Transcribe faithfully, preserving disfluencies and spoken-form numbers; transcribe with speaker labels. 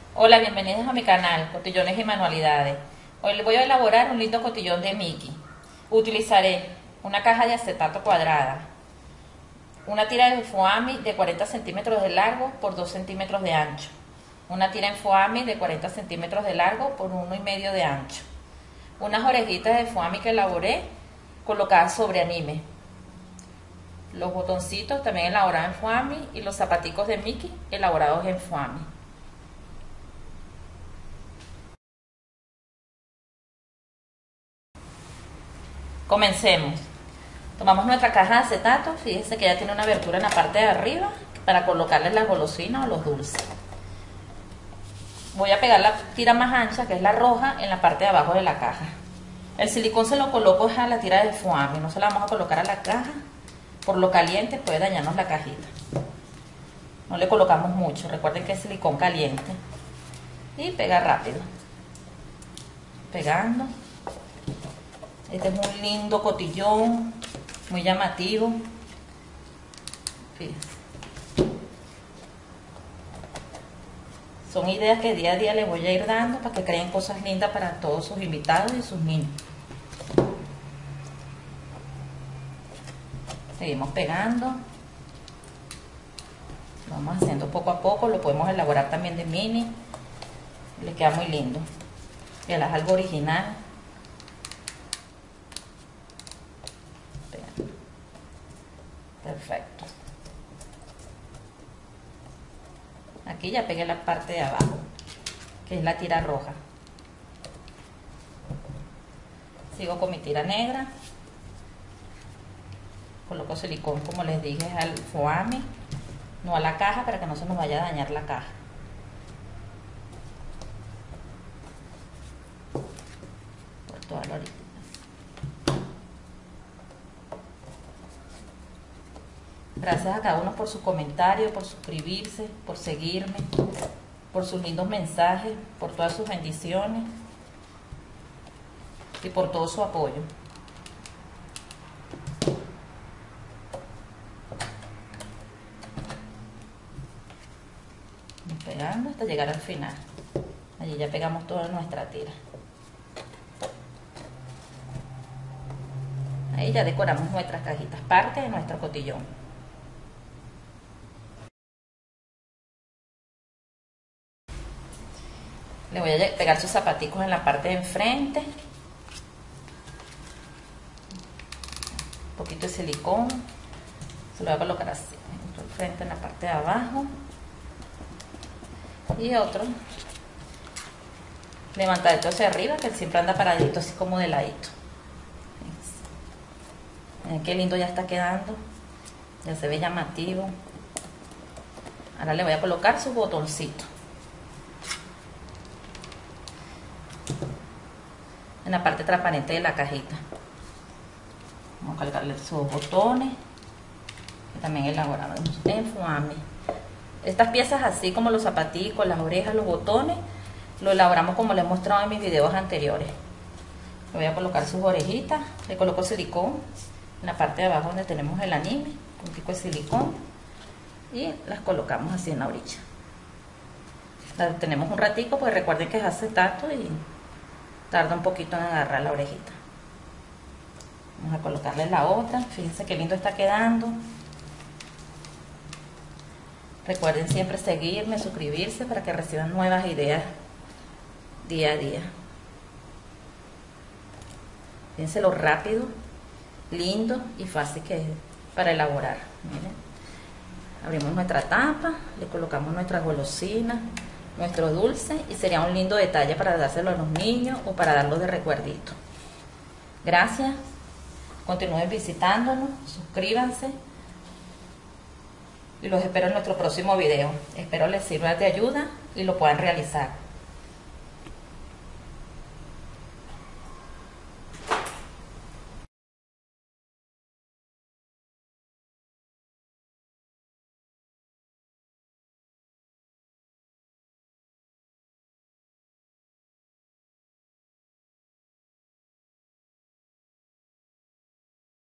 Speaker 1: Hola, bienvenidos a mi canal, Cotillones y Manualidades. Hoy les voy a elaborar un lindo cotillón de Mickey. Utilizaré una caja de acetato cuadrada, una tira de foamy de cuarenta centímetros de largo por dos centímetros de ancho, una tira en foamy de cuarenta centímetros de largo por uno y medio de ancho, unas orejitas de foamy que elaboré colocadas sobre anime, los botoncitos también elaborados en foamy y los zapaticos de Mickey elaborados en foamy. Comencemos. Tomamos nuestra caja de acetato, fíjense que ya tiene una abertura en la parte de arriba para colocarle las golosinas o los dulces. Voy a pegar la tira más ancha, que es la roja, en la parte de abajo de la caja. El silicón se lo coloco a la tira de foamy, no se la vamos a colocar a la caja, por lo caliente puede dañarnos la cajita. No le colocamos mucho, recuerden que es silicón caliente. Y pega rápido. Pegando. Este es un lindo cotillón, muy llamativo. Fíjense. Son ideas que día a día les voy a ir dando para que creen cosas lindas para todos sus invitados y sus niños. Seguimos pegando. Lo vamos haciendo poco a poco, lo podemos elaborar también de mini. Le queda muy lindo. Y es algo original. Perfecto. Aquí ya pegué la parte de abajo, que es la tira roja. Sigo con mi tira negra. Coloco silicón, como les dije, al foamy, no a la caja, para que no se nos vaya a dañar la caja. Por toda la orilla. Gracias a cada uno por su comentario, por suscribirse, por seguirme, por sus lindos mensajes, por todas sus bendiciones y por todo su apoyo. Vamos pegando hasta llegar al final. Allí ya pegamos toda nuestra tira. Ahí ya decoramos nuestras cajitas, parte de nuestro cotillón. Le voy a pegar sus zapaticos en la parte de enfrente. Un poquito de silicón. Se lo voy a colocar así, otro frente en la parte de abajo. Y otro levantadito hacia arriba, que él siempre anda paradito, así como de ladito. Miren qué lindo ya está quedando. Ya se ve llamativo. Ahora le voy a colocar su botoncito en la parte transparente de la cajita. Vamos a colocarle sus botones, que también elaboramos en foamy. Estas piezas, así como los zapaticos, las orejas, los botones, lo elaboramos como les he mostrado en mis videos anteriores. Le voy a colocar sus orejitas, le coloco silicón en la parte de abajo donde tenemos el anime, un pico de silicón, y las colocamos así en la orilla. Las tenemos un ratico, porque recuerden que es acetato y tarda un poquito en agarrar la orejita. Vamos a colocarle la otra. Fíjense qué lindo está quedando. Recuerden siempre seguirme, suscribirse para que reciban nuevas ideas día a día. Fíjense lo rápido, lindo y fácil que es para elaborar. Miren. Abrimos nuestra tapa, le colocamos nuestras golosinas, nuestro dulce, y sería un lindo detalle para dárselo a los niños o para darlo de recuerdito. Gracias. Continúen visitándonos, suscríbanse y los espero en nuestro próximo video. Espero les sirva de ayuda y lo puedan realizar.